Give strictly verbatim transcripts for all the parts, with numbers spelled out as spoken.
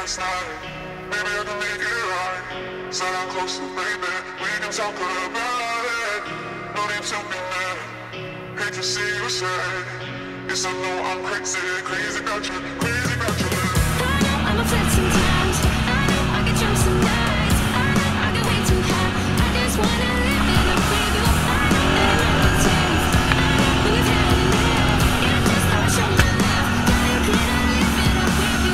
last night. Maybe I can make it right. Sit down closer, baby. We can talk about it. No need to be mad. Hate to see you sad. Yes, I know I'm crazy, crazy about you, crazy about you. I know I'm a flirt sometimes. I know I get drunk some nights. I know I get way too high. I just wanna live in a preview. I know that I'm a taste. I know when you've had enough. Yeah, just know I show my love. Darling, can I live in a preview?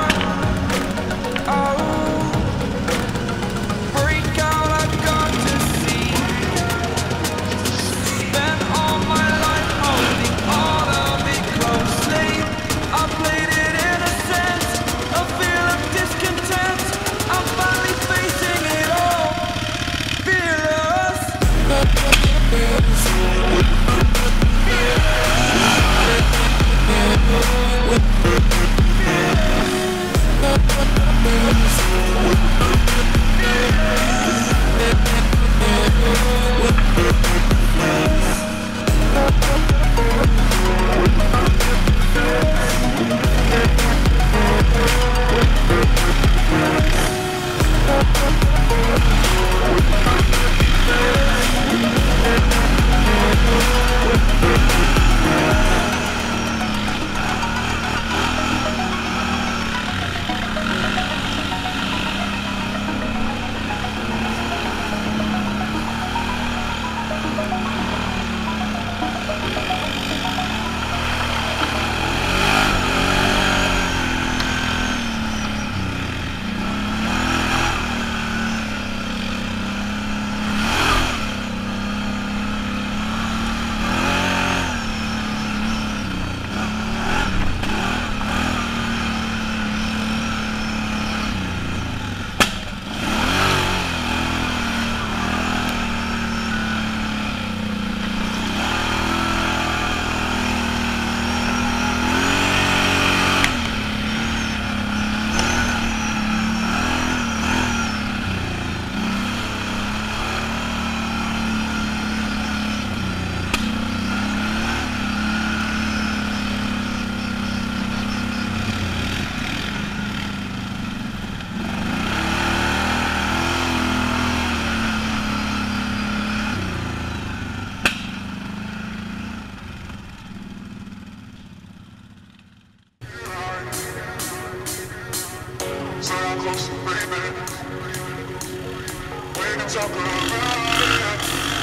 Break out, I've got to closer, baby. We can talk about it.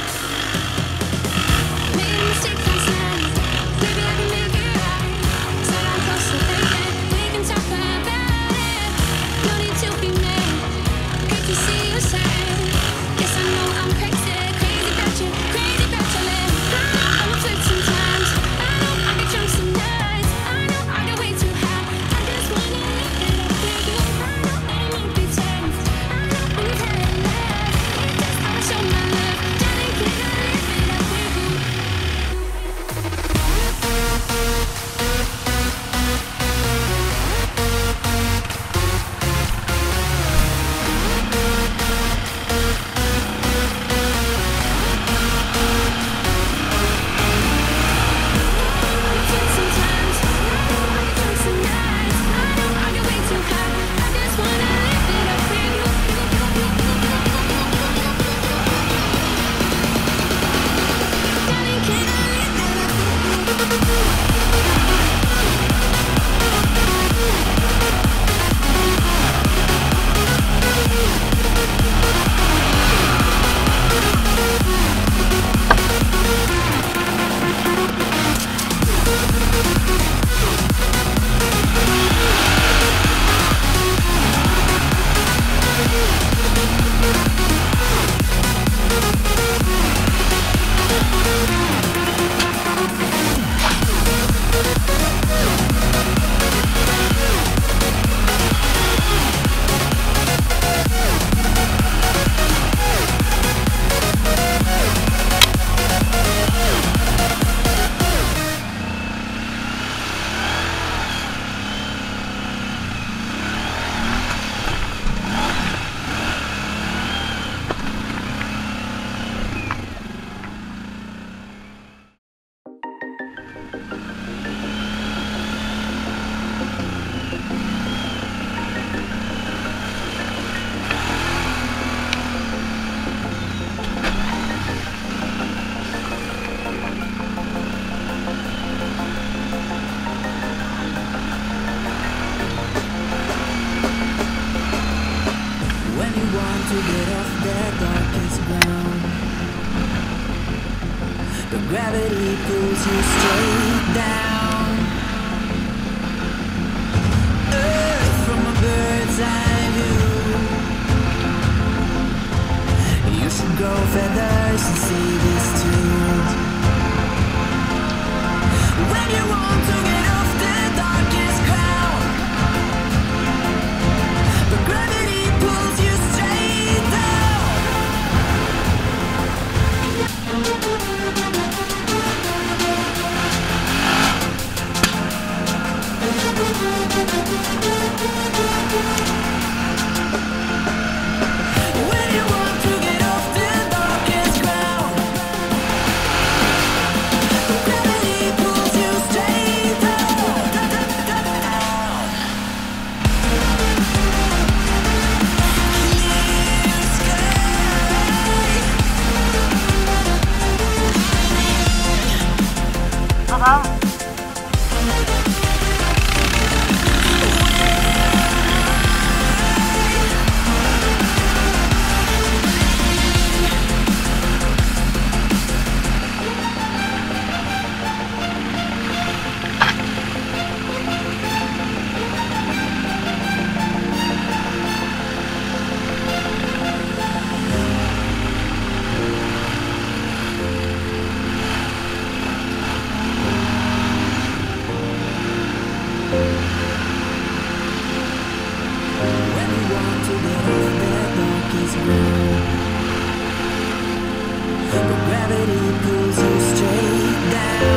Made a mistake last night. Maybe I can make it right. So I'm closer, baby. We can talk about it. No need to be mad. Hate to see you sad. Yes, I know I'm crazy, crazy about you, crazy about your lips. I know I'm a flirt sometimes. I know I get drunk some nights. I know I get way too high. I just wanna live it up with you. I know that it might be tense. I know when you've had enough. It's just how I show my love. Darling, can I live it up with you? Sometimes I know I get drunk some nights. I know I get way too high. I just wanna live it up with you. Darling, can I live it up with you? When you want to get off that darkest ground, the gravity pulls you straight down. Earth from a bird's eye view. You should grow feathers and see this too. When you want to get off the darkest ground, the gravity pulls you straight down. When you want to get off the darkest ground, the gravity pulls you straight down. Clear sky. Babam. When you want to get off that darkest ground, the gravity pulls you straight down.